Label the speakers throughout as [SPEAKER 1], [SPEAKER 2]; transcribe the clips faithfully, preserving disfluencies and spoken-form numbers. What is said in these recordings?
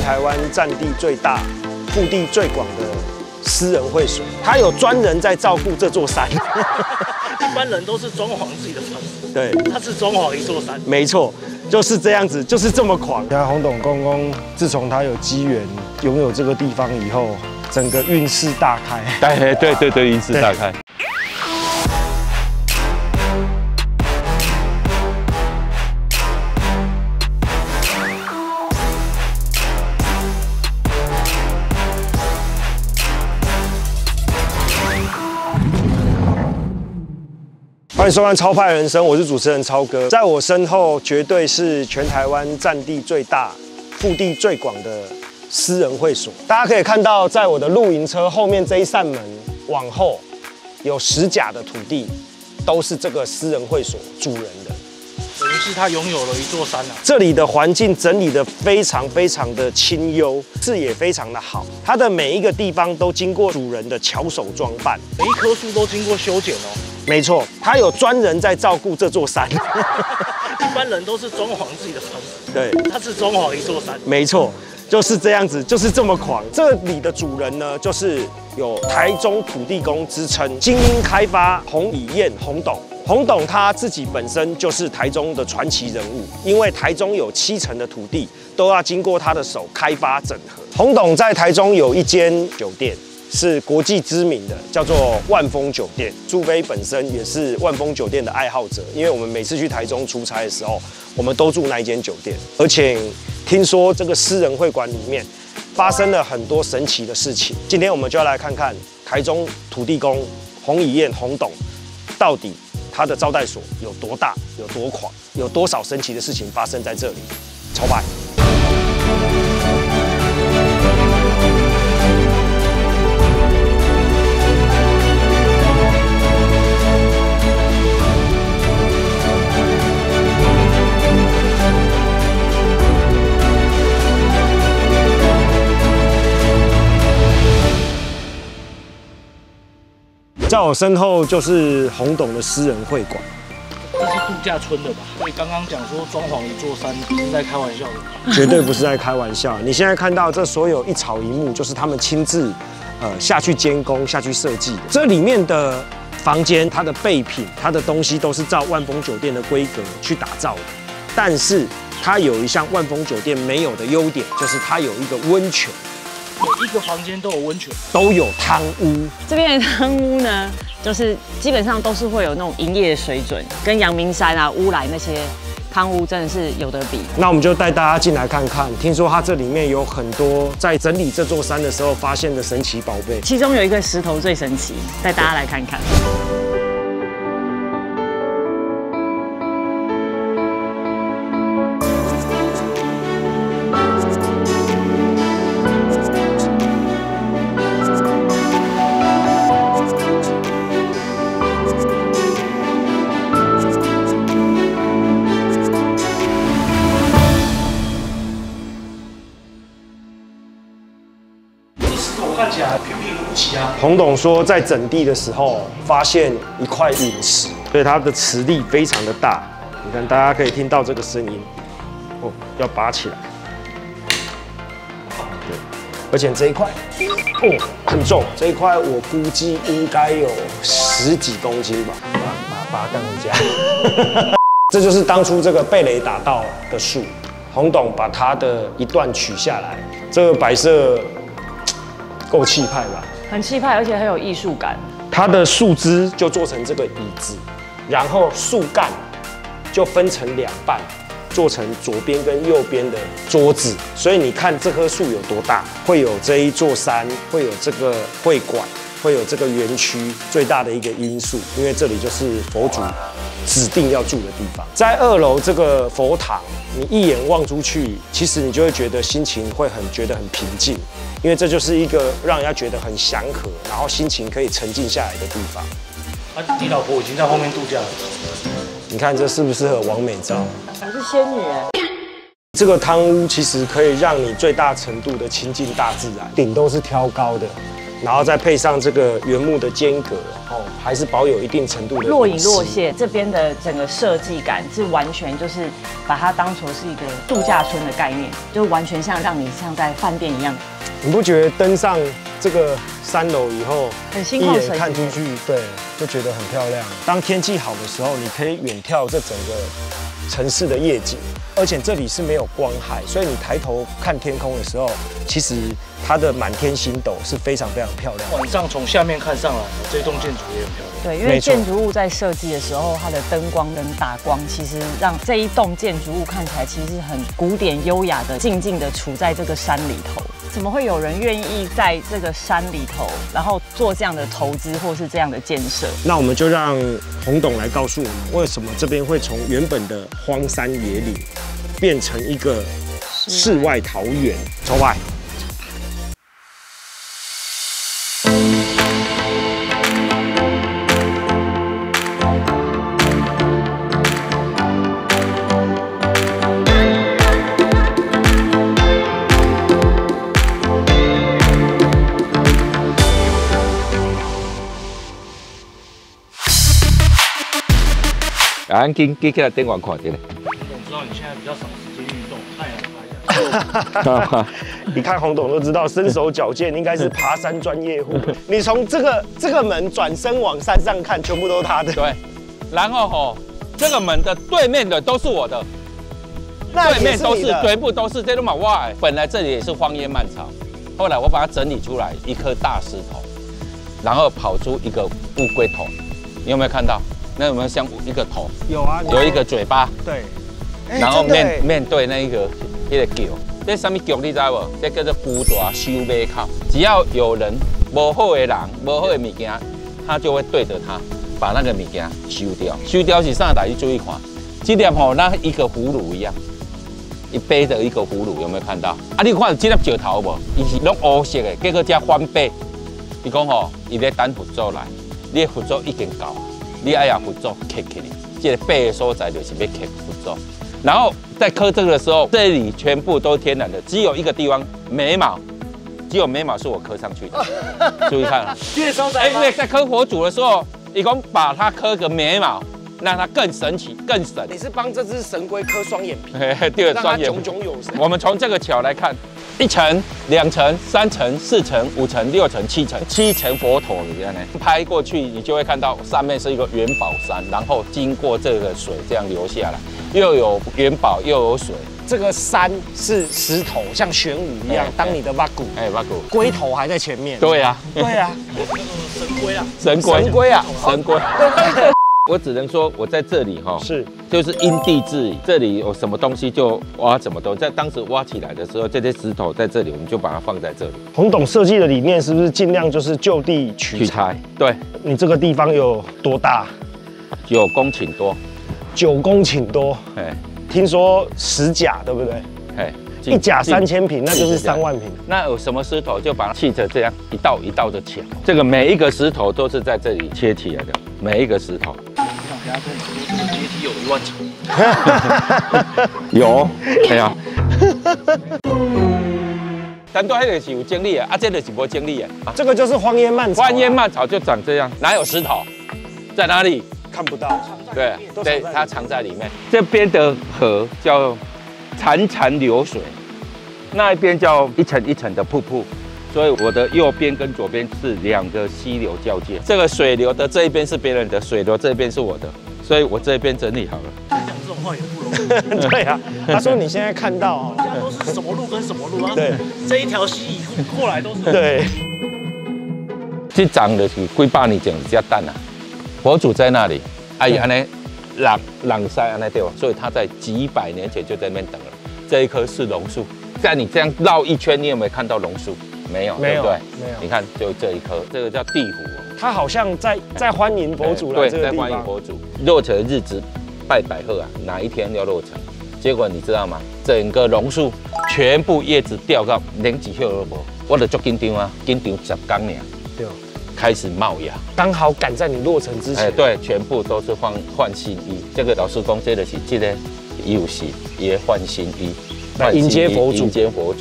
[SPEAKER 1] 台湾占地最大、腹地最广的私人会所，它有专人在照顾这座山。
[SPEAKER 2] 一般人都是装潢自己的房子，
[SPEAKER 1] 对，
[SPEAKER 2] 它是装潢一座山。
[SPEAKER 1] 没错，就是这样子，就是这么狂。
[SPEAKER 3] 像洪董公公，自从他有机缘拥有这个地方以后，整个运势大开。
[SPEAKER 4] 对对对对，运势大开。
[SPEAKER 1] 欢迎收看《超派人生》，我是主持人超哥。在我身后，绝对是全台湾占地最大、腹地最广的私人会所。大家可以看到，在我的露营车后面这一扇门往后，有十甲的土地，都是这个私人会所主人的。
[SPEAKER 2] 等于是他拥有了一座山啊。
[SPEAKER 1] 这里的环境整理得非常非常的清幽，视野非常的好。它的每一个地方都经过主人的巧手装扮，
[SPEAKER 2] 每一棵树都经过修剪哦。
[SPEAKER 1] 没错，他有专人在照顾这座山。
[SPEAKER 2] 一般人都是装潢自己的房子，
[SPEAKER 1] 对，
[SPEAKER 2] 他是装潢一座山。
[SPEAKER 1] 没错，就是这样子，就是这么狂。这里的主人呢，就是有台中土地公之称，精英开发洪以燕洪董。洪董他自己本身就是台中的传奇人物，因为台中有七成的土地都要经过他的手开发整合。洪董在台中有一间酒店。 是国际知名的，叫做万丰酒店。朱飞本身也是万丰酒店的爱好者，因为我们每次去台中出差的时候，我们都住那一间酒店。而且听说这个私人会馆里面发生了很多神奇的事情。今天我们就要来看看台中土地公洪以燕洪董，到底他的招待所有多大、有多狂，有多少神奇的事情发生在这里。超派。 在我身后就是洪董的私人会馆，
[SPEAKER 2] 这是度假村的吧？所以刚刚讲说装潢一座山，不是在开玩笑的。
[SPEAKER 1] 绝对不是在开玩笑。你现在看到这所有一草一木，就是他们亲自呃下去监工、下去设计的。这里面的房间，它的备品、它的东西都是照万丰酒店的规格去打造的。但是它有一项万丰酒店没有的优点，就是它有一个温泉。
[SPEAKER 2] 每一个房间都有温泉，
[SPEAKER 1] 都有汤屋。
[SPEAKER 5] 这边的汤屋呢，就是基本上都是会有那种营业水准，跟阳明山啊、乌来那些汤屋真的是有得比。
[SPEAKER 1] 那我们就带大家进来看看，听说它这里面有很多在整理这座山的时候发现的神奇宝贝，
[SPEAKER 5] 其中有一个石头最神奇，带大家来看看。
[SPEAKER 2] 看起来平平无奇啊。
[SPEAKER 1] 洪董说，在整地的时候发现一块陨石，所以它的磁力非常的大。你看，大家可以听到这个声音，哦，要拔起来。对，而且这一块，哦，很重，这一块我估计应该有十几公斤吧，把把把它干回家。这就是当初这个被雷打到的树，洪董把它的一段取下来，这个摆设。 够气派吧？
[SPEAKER 5] 很气派，而且很有艺术感。
[SPEAKER 1] 它的树枝就做成这个椅子，然后树干就分成两半，做成左边跟右边的桌子。所以你看这棵树有多大，会有这一座山，会有这个会馆，会有这个园区最大的一个因素，因为这里就是佛祖指定要住的地方。在二楼这个佛堂，你一眼望出去，其实你就会觉得心情会很觉得很平静。 因为这就是一个让人家觉得很祥和，然后心情可以沉静下来的地方。
[SPEAKER 2] 啊，你老婆已经在后面度假了。
[SPEAKER 1] 你看这适不适合完美照？
[SPEAKER 5] 我是仙女哎。
[SPEAKER 1] 这个汤屋其实可以让你最大程度的亲近大自然，顶都是挑高的， 然后再配上这个原木的间隔，哦，还是保有一定程度的
[SPEAKER 5] 若隐若现。这边的整个设计感是完全就是把它当成是一个度假村的概念，就完全像让你像在饭店一样。
[SPEAKER 1] 你不觉得登上这个三楼以后，
[SPEAKER 5] 很心
[SPEAKER 1] 一眼
[SPEAKER 5] 旷神怡
[SPEAKER 1] 看出去，对，就觉得很漂亮。当天气好的时候，你可以远眺这整个城市的夜景，而且这里是没有光害，所以你抬头看天空的时候，其实它的满天星斗是非常非常漂亮的。
[SPEAKER 2] 晚上从下面看上来，这栋建筑也很漂亮。
[SPEAKER 5] 对，因为建筑物在设计的时候，它的灯光跟打光，其实让这一栋建筑物看起来其实很古典优雅的，静静的处在这个山里头。怎么会有人愿意在这个山里头，然后做这样的投资或是这样的建设？
[SPEAKER 1] 那我们就让洪董来告诉我们，为什么这边会从原本的荒山野岭变成一个世外桃源。走吧。
[SPEAKER 4] 啊，咱紧紧起来电话看一下。
[SPEAKER 2] 我知道你现在比较少时间运动，太阳拍下。
[SPEAKER 1] 你看洪董都知道，身手矫健，应该是爬山专业户。你从这个这个门转身往山上看，全部都是他的。
[SPEAKER 4] 对，然后吼，这个门的对面的都是我的，
[SPEAKER 1] 那
[SPEAKER 4] 对面都是，
[SPEAKER 1] 对
[SPEAKER 4] 全部都是这都嘛哇！本来这里也是荒烟蔓草，后来我把它整理出来，一颗大石头，然后跑出一个乌龟头，你有没有看到？那有没有像一个头？
[SPEAKER 1] 有啊，
[SPEAKER 4] 有一个嘴巴。
[SPEAKER 1] 对。
[SPEAKER 4] 然后面面对那一个那个桥，这什么桥你知无？这叫做孤大收尾口。只要有人无好的人、无好的物件，他就会对着他把那个物件收掉。收掉是啥？大家注意看，这粒吼，那一个葫芦一样，一背着一个葫芦，有没有看到？啊，你看这粒石头无？伊是拢乌色的，结果才翻背。伊讲吼，伊咧等佛祖来，你的佛祖已经到。你爱呀，佛祖刻起你，这个背的所在就是要刻佛祖。然后在刻这个的时候，这里全部都天然的，只有一个地方眉毛，只有眉毛是我刻上去的。注意看啊，哎，因为在刻佛祖的时候，一共把它刻个眉毛，让它更神奇、更神。
[SPEAKER 1] 你是帮这只神龟刻双眼皮，
[SPEAKER 4] 对，
[SPEAKER 1] 让它炯炯有神。
[SPEAKER 4] 我们从这个桥来看。一层、两层、三层、四层、五层、六层、七层，七层佛陀，你看呢？拍过去，你就会看到上面是一个元宝山，然后经过这个水这样流下来，又有元宝又有水。
[SPEAKER 1] 这个山是石头，像玄武一样，当你的挖骨，
[SPEAKER 4] 哎，挖骨，
[SPEAKER 1] 龟头还在前面。
[SPEAKER 4] 对呀，
[SPEAKER 1] 对呀，
[SPEAKER 2] 神龟啊，
[SPEAKER 4] 神龟，
[SPEAKER 1] 神龟啊，
[SPEAKER 4] 神龟。我只能说，我在这里哈，
[SPEAKER 1] 是
[SPEAKER 4] 就是因地制宜，这里有什么东西就挖什么东西。在当时挖起来的时候，这些石头在这里，我们就把它放在这里。
[SPEAKER 1] 洪董设计的理念是不是尽量就是就地取材？
[SPEAKER 4] 对，
[SPEAKER 1] 你这个地方有多大？
[SPEAKER 4] 九公顷多。
[SPEAKER 1] 九公顷多。哎，听说十甲对不对？哎，一甲三千平，那就是三万平。
[SPEAKER 4] 那有什么石头就把它砌成这样一道一道的墙。这个每一个石头都是在这里切起来的，每一个石头。
[SPEAKER 2] 我想跟他跟你说，这个阶梯有一万层。
[SPEAKER 4] 有，哎呀。但都还得是有经历啊，啊，这个是没经历啊。
[SPEAKER 1] 这个就是荒烟蔓草。
[SPEAKER 4] 荒烟蔓草就长这样，哪有石头？在哪里？
[SPEAKER 1] 看不到。
[SPEAKER 4] 对，对，它藏在里面。这边的河叫潺潺流水，那一边叫一层一层的瀑布。所以我的右边跟左边是两个溪流交界，这个水流的这一边是别人的，水流这边是我的，所以我这边整理好了。
[SPEAKER 2] 讲这种话也不容易。
[SPEAKER 1] 对啊，他说你现在看到，
[SPEAKER 2] 人家都是什么路跟什么路啊？
[SPEAKER 1] 对，
[SPEAKER 2] 这一条溪以过来都是。
[SPEAKER 1] 对。
[SPEAKER 4] 这长的是几百年前只蛋啊，佛祖在那里，阿姨安尼朗朗塞安尼对吧？所以他在几百年前就在那边等了。这一棵是榕树，在你这样绕一圈，你有没有看到榕树？没有，
[SPEAKER 1] 没有，
[SPEAKER 4] 对，
[SPEAKER 1] 没有。
[SPEAKER 4] 你看，就这一颗，这个叫地虎。
[SPEAKER 1] 他好像在在欢迎佛祖来这个地方。对，
[SPEAKER 4] 在欢迎佛祖。落成的日子，拜百贺啊，哪一天要落成？结果你知道吗？整个榕树全部叶子掉到连一叶都无，我就足紧张啊，紧张十天呢。对。开始冒芽，
[SPEAKER 1] 刚好赶在你落成之前。哎，
[SPEAKER 4] 对，全部都是换换新衣。这个老师公这个是这个游戏也换新衣。
[SPEAKER 1] 来迎接佛祖，
[SPEAKER 4] 迎接佛祖，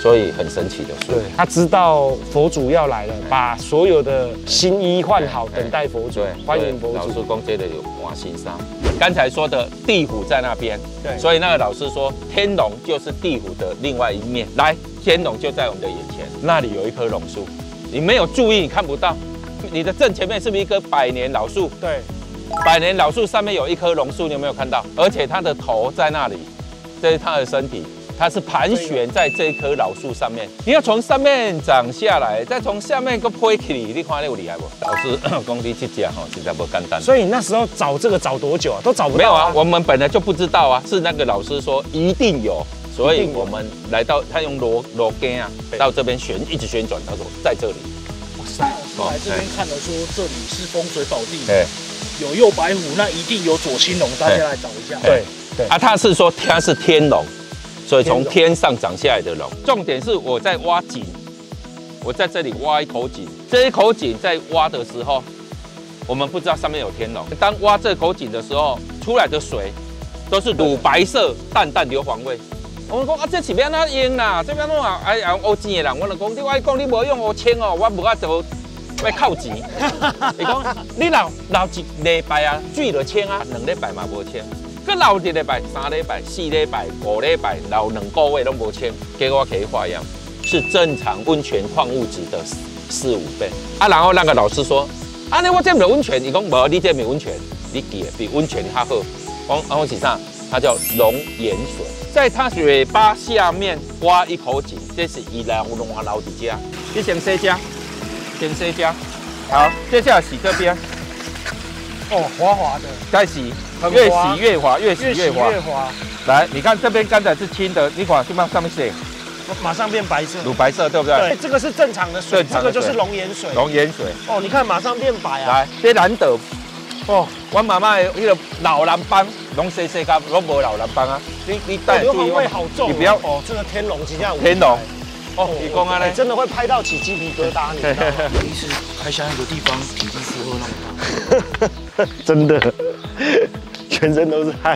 [SPEAKER 4] 所以很神奇的树。
[SPEAKER 3] 对，他知道佛祖要来了，把所有的新衣换好，等待佛祖，欢迎佛祖。
[SPEAKER 4] 老师公接的有华新沙，刚才说的地虎在那边，
[SPEAKER 3] 对，
[SPEAKER 4] 所以那个老师说天龙就是地虎的另外一面。来，天龙就在我们的眼前，那里有一棵榕树，你没有注意，你看不到。你的正前面是不是一棵百年老树？
[SPEAKER 3] 对，
[SPEAKER 4] 百年老树上面有一棵榕树，你有没有看到？而且它的头在那里，这是它的身体。它是盘旋在这一棵老树上面，你要从上面长下来，再从下面个推起你，你看你有厉害不？老师讲你这家哈，实在不简单。
[SPEAKER 3] 所以那时候找这个找多久啊？都找不到、啊。
[SPEAKER 4] 没有啊，我们本来就不知道啊，是那个老师说一定有，所以我们来到他用螺螺根啊，到这边旋一直旋转，他说在这里。
[SPEAKER 2] 哇塞！来这边看了说这里是风水宝地，
[SPEAKER 4] 对，
[SPEAKER 2] 有右白虎，那一定有左青龙，大家来找一下。
[SPEAKER 3] 对对
[SPEAKER 4] 啊，他是说他是天龙。所以从天上长下来的龙，重点是我在挖井，我在这里挖一口井，这一口井在挖的时候，我们不知道上面有天龙。当挖这口井的时候，出来的水都是乳白色、淡淡硫磺味。我们讲啊，这是要哪用啦？这边弄啊，哎呀，乌钱的人，我就讲你，我讲你无用乌钱哦，我无法做要扣钱。伊讲你留留一礼拜啊，水就清啊，两礼拜嘛无清。佮留一礼拜、三礼拜、四礼拜、五礼拜，留两个月都无清，结果可以化验，是正常温泉矿物质的四五倍。啊，然后那个老师说，啊，你我这不是温泉，伊讲无，你这不是温泉，你记比温泉较好。我我是啥？它叫龙眼水，在它嘴巴下面挖一口井，这是伊来我弄我留伫遮。你先洗遮，先洗遮。好，接下来洗这边。
[SPEAKER 3] 哦，滑滑的，
[SPEAKER 4] 再洗，越洗越滑，越洗越滑。
[SPEAKER 3] 越滑。
[SPEAKER 4] 来，你看这边刚才是清的，你看这边上面写，
[SPEAKER 3] 马上变白色，
[SPEAKER 4] 乳白色，对不对？
[SPEAKER 3] 对，这个是正常的水，这个就是龙眼水。
[SPEAKER 4] 龙眼水。
[SPEAKER 3] 哦，你看马上变白啊！
[SPEAKER 4] 来，这难得。哦，我妈妈的那个老蓝帮，拢洗洗甲，拢无老蓝帮啊。你你带
[SPEAKER 3] 硫磺味好重，
[SPEAKER 4] 你不要
[SPEAKER 3] 哦，这个天龙几样。
[SPEAKER 4] 天龙。哦，你讲啊嘞，
[SPEAKER 3] 真的会拍到起鸡皮疙瘩，你知道吗？
[SPEAKER 2] 第一次开箱一个地方，体积负荷那么
[SPEAKER 3] 大，真的，全身都是汗。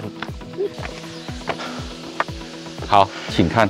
[SPEAKER 4] 好，请看。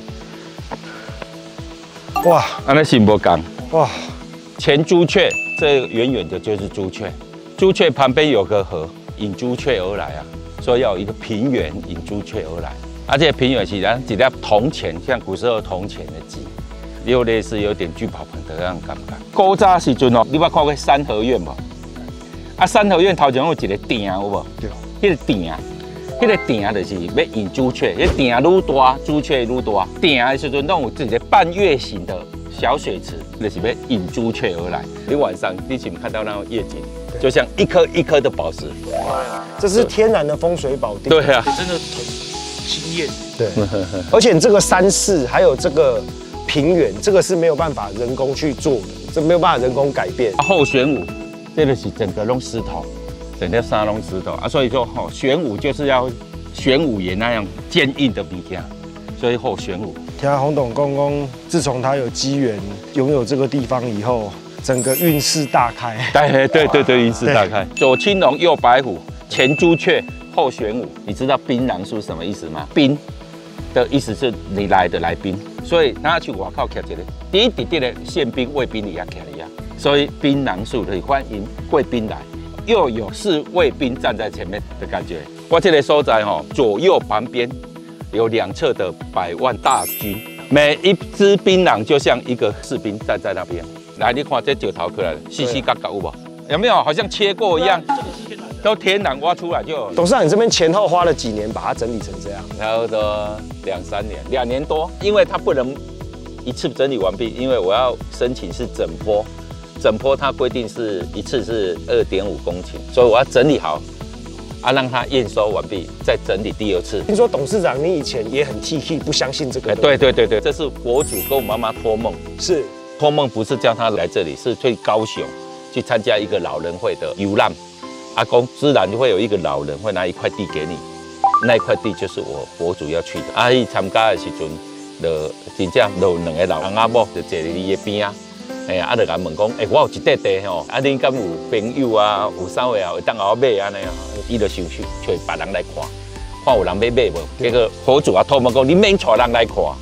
[SPEAKER 3] 哇，
[SPEAKER 4] 安尼是无讲。
[SPEAKER 3] 哇，
[SPEAKER 4] 前朱雀，这远远的就是朱雀，朱雀旁边有个河，引朱雀而来啊，所以要有一个平原引朱雀而来。而且平原是咱一粒铜钱，像古时候铜钱的字。又类似有点聚宝盆的那种感觉。古早时阵哦，你捌看过三合院无？啊，三合院头前有一个鼎，有无？对。迄个鼎，迄个鼎就是要引朱雀，迄鼎愈大，朱雀愈大。鼎的时阵，拢有一个半月形的小水池，就是要引朱雀而来。你晚上你是不是看到那种夜景，就像一颗一颗的宝石。
[SPEAKER 3] 这是天然的风水宝地。
[SPEAKER 4] 对啊，
[SPEAKER 2] 真的很惊艳。
[SPEAKER 3] 对，而且这个山势还有这个。平原这个是没有办法人工去做的，这没有办法人工改变。
[SPEAKER 4] 后玄武，这个是整个弄石头，整个山弄石头啊，所以说吼玄武就是要玄武岩那样坚硬的物件，所以后玄武。
[SPEAKER 3] 听洪董公公，自从他有机缘拥有这个地方以后，整个运势大开。
[SPEAKER 4] 对对对对，运势大开。左青龙，右白虎，前朱雀，后玄武。你知道槟榔树什么意思吗？槟的意思是你来的来宾。所以他去外口徛一个，第一滴滴的宪兵卫兵里也徛了呀，所以槟榔树可以欢迎贵宾来，又有侍卫兵站在前面的感觉。我这个所在吼，左右旁边有两侧的百万大军，每一只槟榔就像一个士兵站在那边。来，你看这九头出来了，细细嘎嘎有无？有没有？好像切过一样。都天然挖出来就有。
[SPEAKER 3] 董事长，你这边前后花了几年把它整理成这样？
[SPEAKER 4] 差不多两三年，两年多，因为它不能一次整理完毕，因为我要申请是整坡，整坡它规定是一次是二点五公顷，所以我要整理好，啊，让它验收完毕，再整理第二次。
[SPEAKER 3] 听说董事长你以前也很 T K， 不相信这个？
[SPEAKER 4] 哎，对对对对，这是佛祖跟我妈妈托梦，
[SPEAKER 3] 是
[SPEAKER 4] 托梦不是叫他来这里，是去高雄去参加一个老人会的游览。阿公自然就会有一个老人会拿一块地给你，那一块地就是我佛祖要去的。啊，伊参加的时阵，就真正就两个老翁仔某就坐伫伊的边啊，哎呀，啊，就甲问讲，哎，我有一块地吼，啊，恁敢有朋友啊，有啥话啊，会当甲我买安尼啊？伊就想去找别人来看，看有人要买无？结果佛祖啊托梦讲，你免带人来看，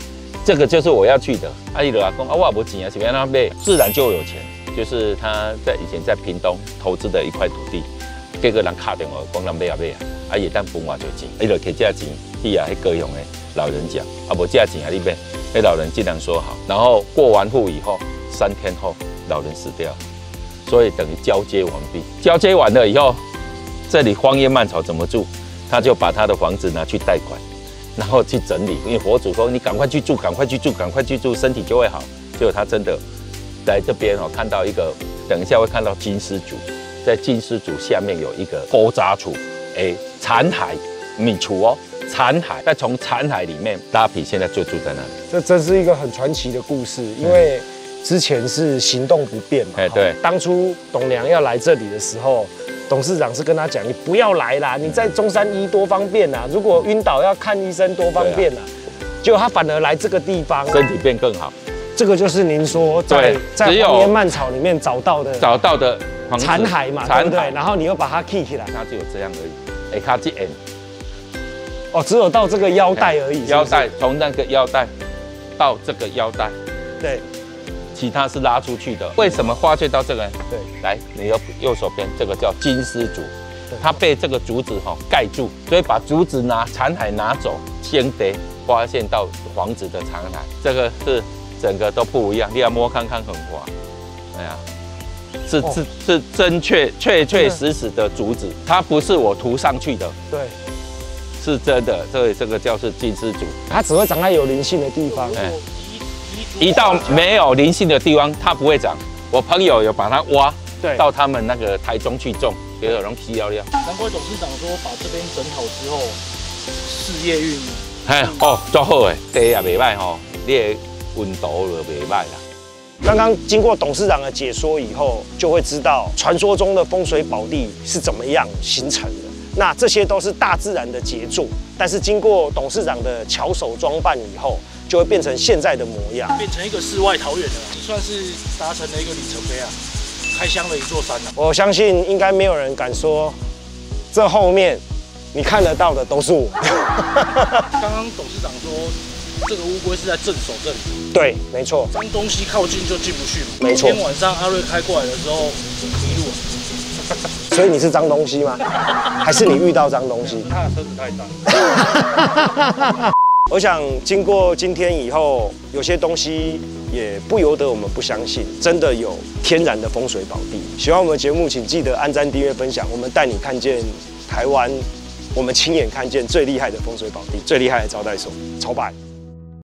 [SPEAKER 4] 这个就是我要去的。阿姨就讲啊，我也无钱啊，是要那买，自然就有钱。就是他在以前在屏东投资的一块土地，结果人打电话讲咱买啊买啊，啊也当分偌侪钱，伊就摕这钱去啊，迄高雄的老人讲，啊无这钱啊你买，那老人尽量说好，然后过完户以后，三天后老人死掉，所以等于交接完毕。交接完了以后，这里荒野蔓草怎么住？他就把他的房子拿去贷款，然后去整理，因为佛祖说你赶快去住，赶快去住，赶快去住，身体就会好。结果他真的。来这边哦，看到一个，等一下会看到金丝竹，在金丝竹下面有一个锅渣厝，哎，残骸，米厝哦，残骸，再从残骸里面拉皮，现在就住在那里。
[SPEAKER 3] 这真是一个很传奇的故事，因为之前是行动不便嘛。哎，对。当初董娘要来这里的时候，董事长是跟他讲，你不要来啦，你在中山医多方便啊，如果晕倒要看医生多方便啊。结果他反而来这个地方，
[SPEAKER 4] 身体变更好。
[SPEAKER 3] 这个就是您说在在荒野蔓草里面找到的
[SPEAKER 4] 找到的
[SPEAKER 3] 残骸嘛，对不对？然后你又把它 key 起来，
[SPEAKER 4] 它只有这样而已。哎，它这 N，
[SPEAKER 3] 哦，只有到这个腰带而已。
[SPEAKER 4] 腰带从那个腰带到这个腰带，
[SPEAKER 3] 对，
[SPEAKER 4] 其他是拉出去的。为什么发掘到这个？
[SPEAKER 3] 对，
[SPEAKER 4] 来，你右右手边这个叫金丝竹，它被这个竹子哈盖住，所以把竹子拿残骸拿走，先得发现到房子的残骸，这个是。整个都不一样，你要摸看看很滑，哎呀，是是是真确确确实实的竹子，它不是我涂上去的，
[SPEAKER 3] 对，
[SPEAKER 4] 是真的。所以这个叫是金丝竹，
[SPEAKER 3] 它只会长在有灵性的地方，哎，
[SPEAKER 4] 一到没有灵性的地方，它不会长。我朋友有把它挖，对，到他们那个台中去种，也有人吸料料。
[SPEAKER 2] 难怪董事长说把这边整好之后，事业运，
[SPEAKER 4] 哎哦，做好诶，地也袂歹吼，你的温度就袂歹啦。
[SPEAKER 1] 刚刚经过董事长的解说以后，就会知道传说中的风水宝地是怎么样形成的。那这些都是大自然的杰作，但是经过董事长的巧手装扮以后，就会变成现在的模样，
[SPEAKER 2] 变成一个世外桃源了。你算是达成了一个里程碑啊，开箱了一座山啊。
[SPEAKER 1] 我相信应该没有人敢说，这后面你看得到的都是我。
[SPEAKER 2] 刚刚董事长说。这个乌龟是在镇守这里，
[SPEAKER 1] 对，没错。
[SPEAKER 2] 脏东西靠近就进不去嘛。
[SPEAKER 1] 没错。
[SPEAKER 2] 今天晚上阿瑞开过来的时候迷路了。
[SPEAKER 1] 所以你是脏东西吗？还是你遇到脏东西？
[SPEAKER 2] 他的车子太大。
[SPEAKER 1] 我想经过今天以后，有些东西也不由得我们不相信，真的有天然的风水宝地。喜欢我们的节目，请记得按赞、订阅、分享。我们带你看见台湾，我们亲眼看见最厉害的风水宝地，最厉害的招待所，超白。